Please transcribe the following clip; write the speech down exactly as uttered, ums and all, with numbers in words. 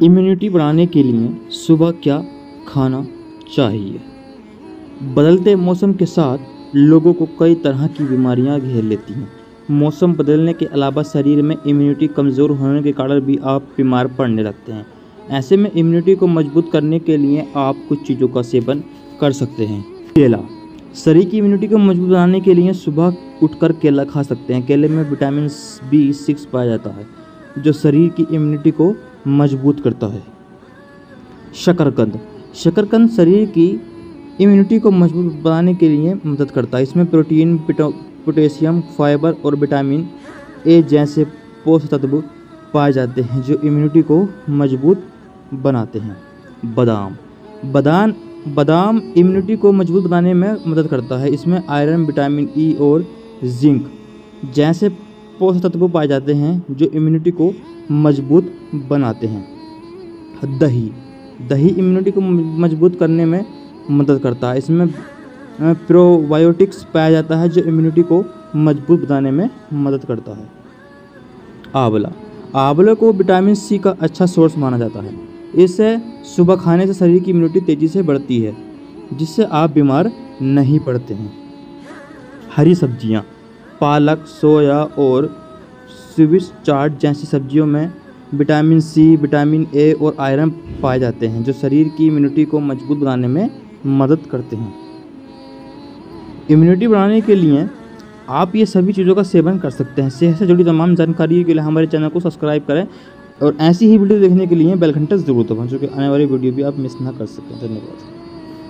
Immunity बढ़ाने के लिए सुबह क्या खाना चाहिए? बदलते मौसम के साथ लोगों को कई तरह की बीमारियां घेर लेती हैं। मौसम बदलने के अलावा शरीर में इम्यूनिटी कमज़ोर होने के कारण भी आप बीमार पड़ने लगते हैं। ऐसे में इम्यूनिटी को मजबूत करने के लिए आप कुछ चीज़ों का सेवन कर सकते हैं। केला शरीर की इम्यूनिटी को मजबूत बनाने के लिए सुबह उठकर केला खा सकते हैं। केले में विटामिन बी सिक्स पाया जाता है जो शरीर की इम्यूनिटी को मजबूत करता है। शकरकंद शकरकंद शरीर की इम्यूनिटी को मजबूत बनाने के लिए मदद करता है। इसमें प्रोटीन, पोटेशियम, फाइबर और विटामिन ए जैसे पोषक तत्व पाए जाते हैं जो इम्यूनिटी को मजबूत बनाते हैं। बादाम बादाम बादाम इम्यूनिटी को मजबूत बनाने में मदद करता है। इसमें आयरन, विटामिन ई और जिंक जैसे पोषक तत्व पाए जाते हैं जो इम्यूनिटी को मजबूत बनाते हैं। दही दही इम्यूनिटी को मजबूत करने में मदद करता है। इसमें प्रोबायोटिक्स पाया जाता है जो इम्यूनिटी को मजबूत बनाने में मदद करता है। आंवला आंवले को विटामिन सी का अच्छा सोर्स माना जाता है। इसे सुबह खाने से शरीर की इम्यूनिटी तेज़ी से बढ़ती है जिससे आप बीमार नहीं पड़ते हैं। हरी सब्जियां पालक, सोया और स्विस चार्ट जैसी सब्जियों में विटामिन सी, विटामिन ए और आयरन पाए जाते हैं जो शरीर की इम्यूनिटी को मजबूत बनाने में मदद करते हैं। इम्यूनिटी बढ़ाने के लिए आप ये सभी चीज़ों का सेवन कर सकते हैं। सेहत से जुड़ी तमाम जानकारी के लिए हमारे चैनल को सब्सक्राइब करें और ऐसी ही वीडियो देखने के लिए बेल घंटा ज़रूर दबाएं जो कि आने वाली वीडियो भी आप मिस ना कर सकें। धन्यवाद।